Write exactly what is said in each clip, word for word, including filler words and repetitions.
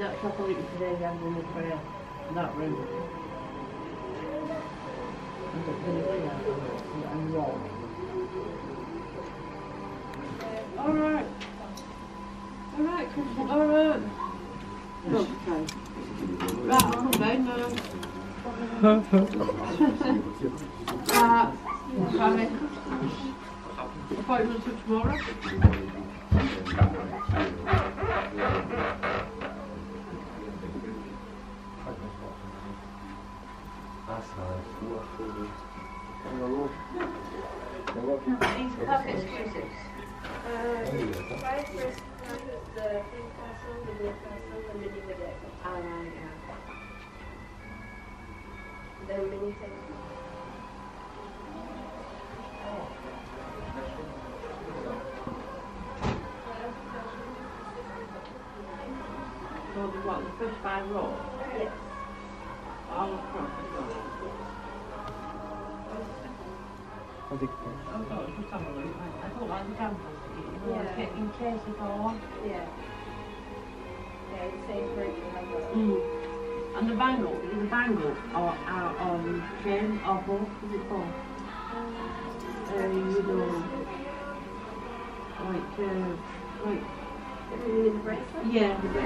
that chocolate today, I'm going to try it in that room. And it's going to be and raw. Alright. Alright, alright. Look, okay. Right, I'm on bed now. Right, sorry. Appointment for tomorrow. These club exclusives. Uh, five first one is the pink castle, the blue castle, and the new deck. Ah, right, yeah. The mini thing. So the what, the first five rows? Yes. All across the row. I think I thought it was some of them. I thought like the dampers, you know, Yeah. in case if I want. Yeah. Yeah, it's same for each number. Mm. And the bangle, is the bangle or uh, on chain or both, is it both? Uh, you know, like, uh, like, The bracelet? yeah, the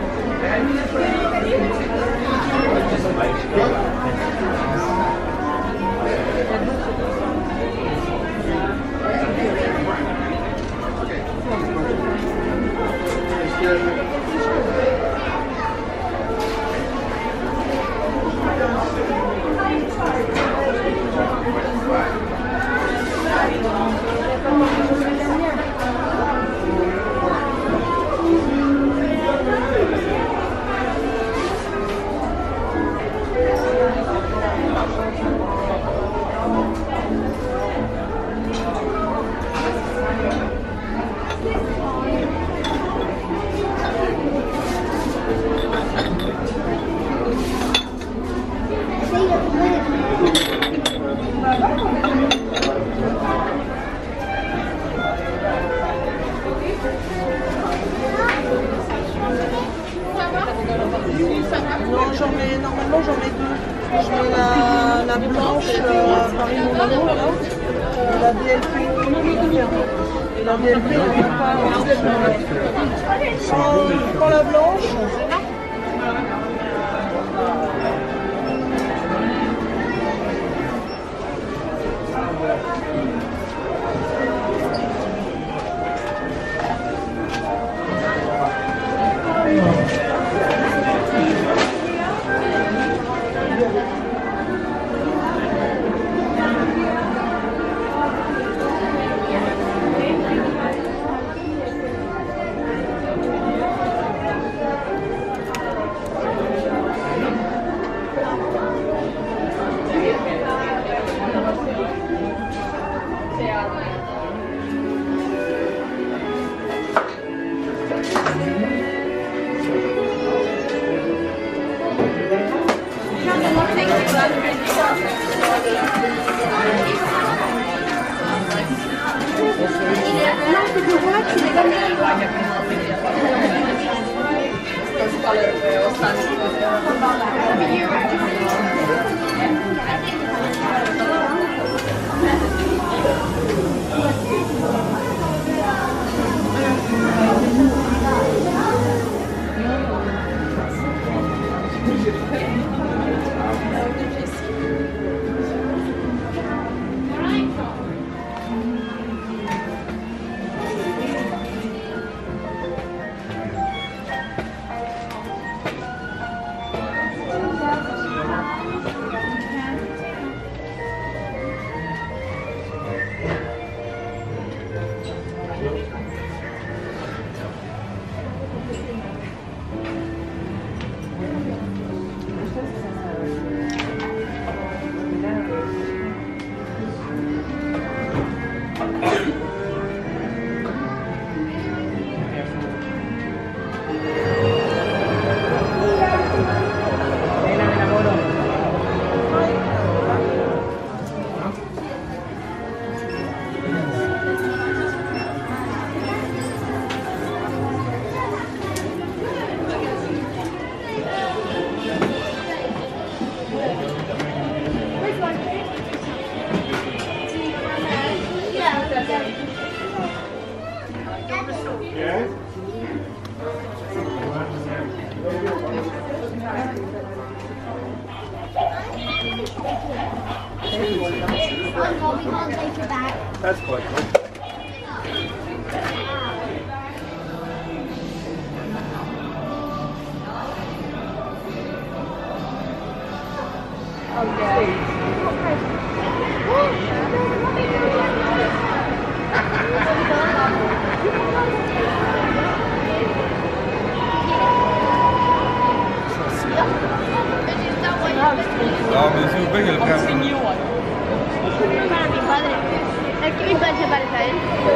Non, j'en mets, normalement j'en mets deux. Je mets la, la blanche euh, Paris Mono, là, et la D L P. Et la D L P, on n'a pas. Je prends, je prends la blanche. well, we can't take it back. That's quite cool. No, mais c'est bien que le Es que mi padre, padre, ¿sabes?